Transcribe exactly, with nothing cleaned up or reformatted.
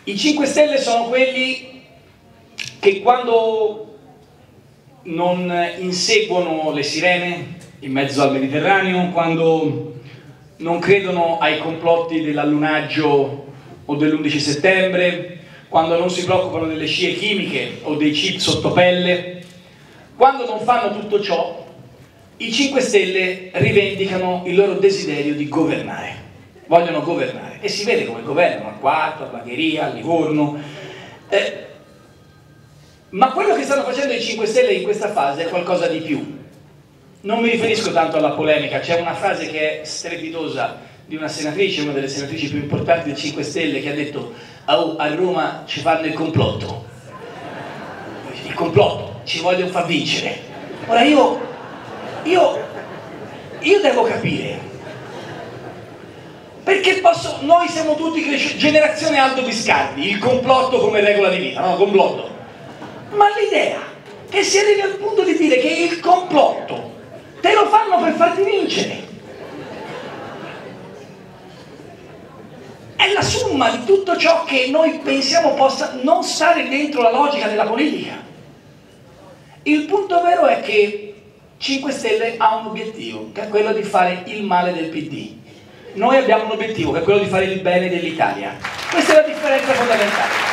I cinque Stelle sono quelli che quando non inseguono le sirene in mezzo al Mediterraneo, quando non credono ai complotti dell'allunaggio o dell'undici settembre, quando non si preoccupano delle scie chimiche o dei chip sottopelle, quando non fanno tutto ciò, i cinque Stelle rivendicano il loro desiderio di governare. Vogliono governare e si vede come governano a Quarto, a Bagheria, a Livorno. Eh, ma quello che stanno facendo i cinque Stelle in questa fase è qualcosa di più. Non mi riferisco tanto alla polemica, c'è una frase che è strepitosa di una senatrice, una delle senatrici più importanti dei cinque Stelle, che ha detto: oh, a Roma ci fanno il complotto. Il complotto, ci vogliono far vincere. Ora io, io, io devo capire. Perché posso, noi siamo tutti generazione Aldo Biscardi, il complotto come regola di vita, no? Complotto. Ma l'idea che si arrivi al punto di dire che il complotto te lo fanno per farti vincere è la somma di tutto ciò che noi pensiamo possa non stare dentro la logica della politica. Il punto vero è che cinque Stelle ha un obiettivo, che è quello di fare il male del P D. Noi abbiamo un obiettivo, che è quello di fare il bene dell'Italia. Questa è la differenza fondamentale.